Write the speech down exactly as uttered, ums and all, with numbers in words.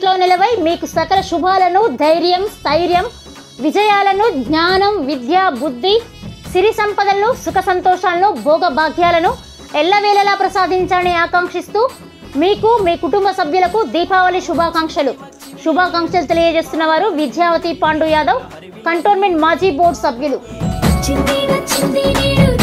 ఇంట్లో నిలవై మీకు సకల శుభాలను, ధైర్యం, స్థైర్యం, విజయాలను, జ్ఞానం, విద్య, బుద్ధి, సిరి సంపదలను, సుఖ సంతోషాలను, భోగ భాగ్యాలను ఎల్లవేళలా ప్రసాదించాలని ఆకాంక్షిస్తూ మీకు మీ కుటుంబ సభ్యులకు దీపావళి శుభాకాంక్షలు శుభాకాంక్షలు తెలియజేస్తున్న వారు విద్యావతి పాండు యాదవ్, కంటోన్మెంట్ మాజీ బోర్డు సభ్యులు.